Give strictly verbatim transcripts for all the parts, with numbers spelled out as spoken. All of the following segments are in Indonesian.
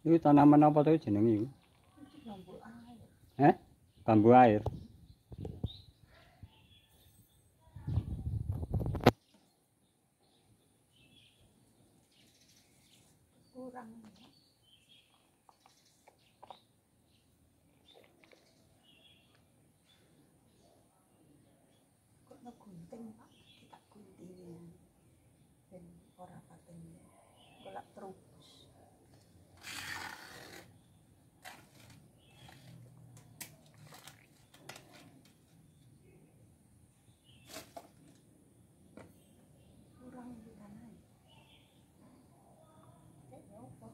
Itu tanaman apa tuh jenenge iku? Bambu air. Eh? Bambu air. Kurang. Kok no gunting Pak? Kita guntingin. Ben ora paten golek terus. Kurang di tanah. Kayak apa?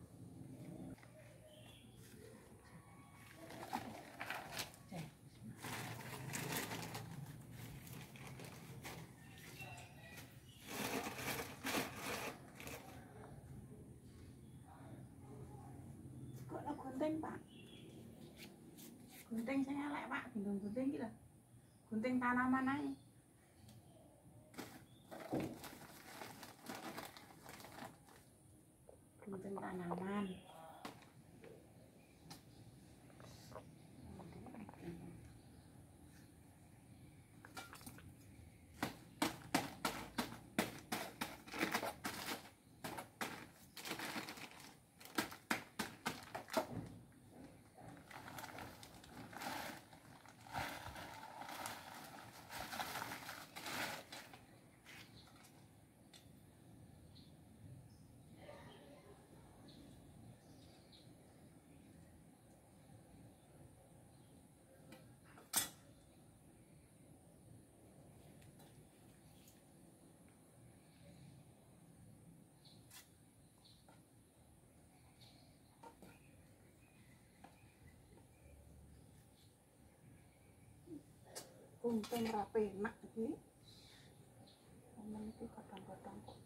Kok no gunting Pak? Gunting saya elek Pak, gendong gunting iki lho. Gunting tanaman ae. Gunting tanaman. Gunting rapi enak iki. Omong iki kadang-kadang kok